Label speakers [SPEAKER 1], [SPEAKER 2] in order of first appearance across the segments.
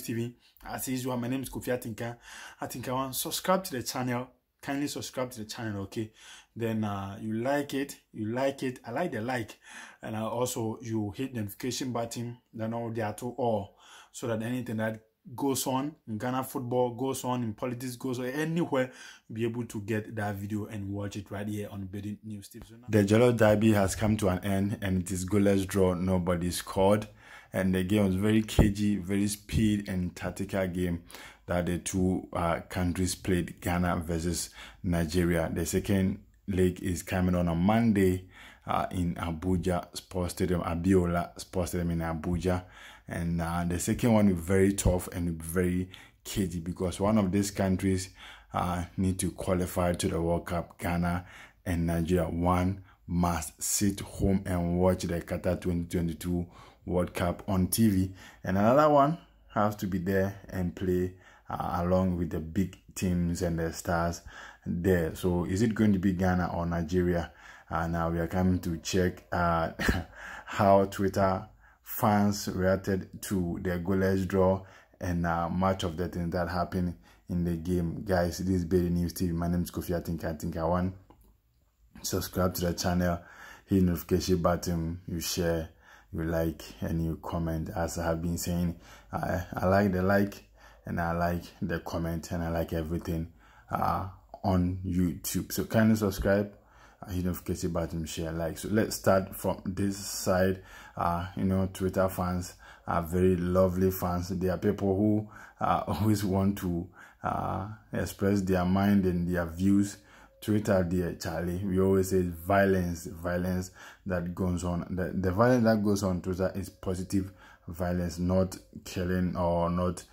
[SPEAKER 1] TV. As usual, my name is Kofi Atinka. I want subscribe to the channel. Kindly subscribe to the channel, okay? Then you like it, I like the like, and also you hit the notification button, then all there to all, so that anything that goes on in Ghana football, goes on in politics, goes on anywhere, be able to get that video and watch it right here on Bedding News TV. So the Goalless Derby has come to an end, and it is goalless draw. Nobody scored, and the game was very cagey, very speed and tactical game that the two countries played, Ghana versus Nigeria. The second leg is coming on Monday in Abuja Sports Stadium, Abiola Sports Stadium in Abuja. And the second one is very tough and very cagey because one of these countries need to qualify to the World Cup. Ghana and Nigeria, one must sit home and watch the Qatar 2022 World Cup on TV, and another one has to be there and play along with the big teams and the stars there. So is it going to be Ghana or Nigeria? Now we are coming to check how Twitter fans reacted to the goalless draw and much of the things that happened in the game. Guys, this is Bedding News TV. My name is Kofi Atinka. I want subscribe to the channel, hit the notification button, you share, you like, and you comment. As I have been saying, I like the like, and I like the comment, and I like everything on YouTube. So kindly subscribe, hit the notification button, share, like. So let's start from this side. You know, Twitter fans are very lovely fans. They are people who always want to express their mind and their views. Twitter, dear Charlie, we always say violence that goes on. The violence that goes on Twitter is positive violence, not killing or not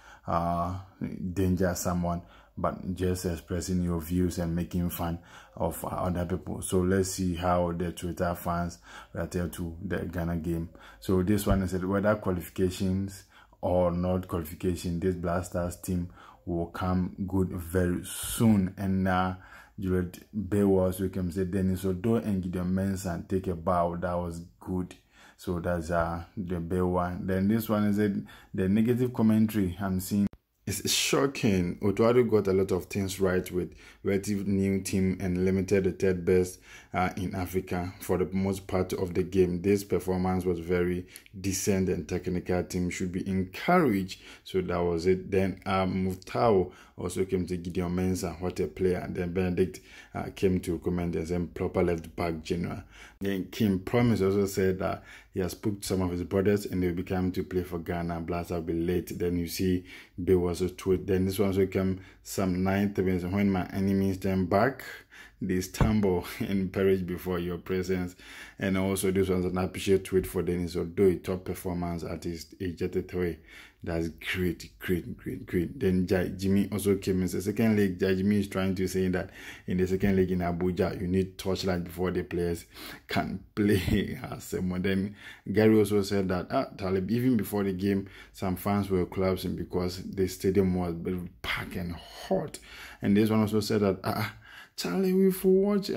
[SPEAKER 1] danger someone, but just expressing your views and making fun of other people. So let's see how the Twitter fans react to the Ghana game. So this one is whether qualifications or not qualification, this Black Stars team will come good very soon. And Juliet Baywas, we can say Dennis Odo and Gideon Mensah take a bow. That was good. So that's the Bay one. Then this one is the negative commentary I'm seeing. It's shocking. Otuado got a lot of things right with relative new team and limited the third best in Africa for the most part of the game. This performance was very decent and technical team should be encouraged. So that was it. Then Muftao also came to Gideon Mensah, what a player. Then Benedict came to comment and said proper left back general. Then Kim Promise also said that he has spoke to some of his brothers and they'll be coming to play for Ghana. Blast will be late. Then you see Bay was a tweet. Then this one also came some 9th minutes. When my enemies turn back, they stumble and perish before your presence. And also this one's an appreciate tweet for Dennis Odo, top performance at his age 33. That's great. Then Jimmy also came in the second leg. Jimmy is trying to say that in the second leg in Abuja, you need torchlight before the players can play as someone. Then Gary also said that Talib, even before the game, some fans were collapsing because the stadium was packed and hot. And this one also said that Charlie, we've watched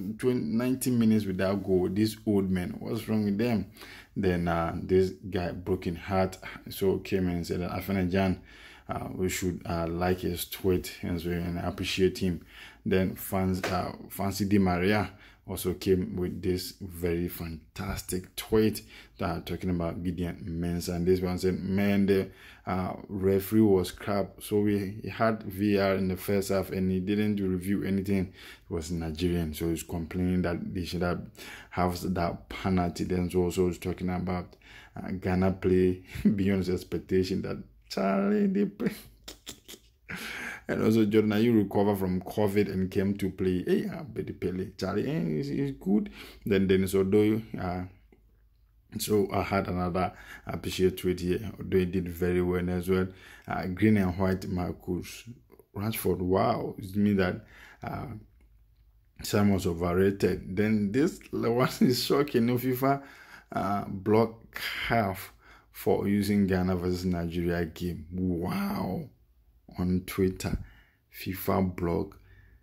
[SPEAKER 1] 19 minutes without goal. These old men, what's wrong with them? Then this guy, broken heart, so came in and said that Afenajan, we should like his tweet and appreciate him. Then Fancy Di Maria also came with this very fantastic tweet that talking about Gideon Mensah. And this one said, man, the referee was crap. So we had VR in the first half and he didn't review anything. It was Nigerian. So he's complaining that they should have that penalty. Then so also he's talking about Ghana play beyond his expectation that Charlie, they play. And also, Jordan, you recover from COVID and came to play. Hey, Betty Pele, Charlie, he's good. Then Dennis Odo, so I had another appreciate tweet here. Odo did very well as well. Green and white Marcus Rashford. Wow, it means that Sam was overrated. Then this one is shocking. No FIFA block half for using Ghana versus Nigeria game. Wow. On Twitter, FIFA block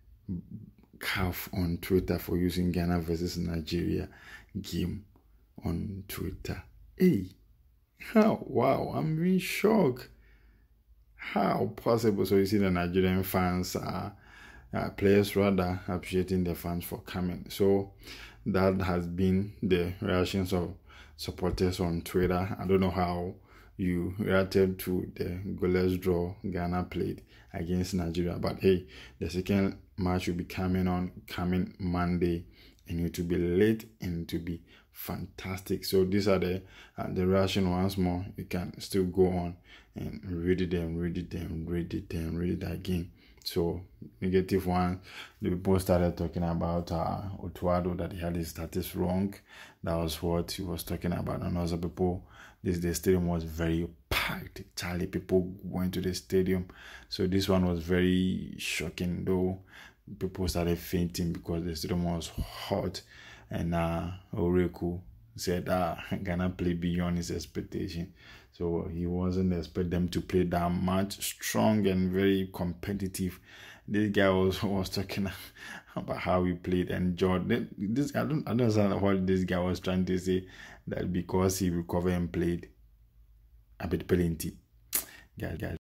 [SPEAKER 1] CAF on Twitter for using Ghana versus Nigeria game on Twitter. Hey, wow, I'm really shocked.
[SPEAKER 2] How possible? So you see the Nigerian fans, players rather, appreciating the fans for coming. So that has been the reactions of supporters on Twitter. I don't know how you reacted to the goalless draw Ghana played against Nigeria, but hey, the second match will be coming Monday, and it will be late and to be fantastic. So these are the reaction. Once more, you can still go on and read it again. So negative one, the people started talking about Otuado, that he had his status wrong. That was what he was talking about. And also people, the stadium was very packed. Charlie, people went to the stadium. So this one was very shocking, though. People started fainting because the stadium was hot. And Oreku said Ghana played beyond his expectation. So he wasn't expect them to play that much strong and very competitive. This guy was talking about how he played, and Jordan. I don't understand what this guy was trying to say, that because he recovered and played a bit plenty. Guys.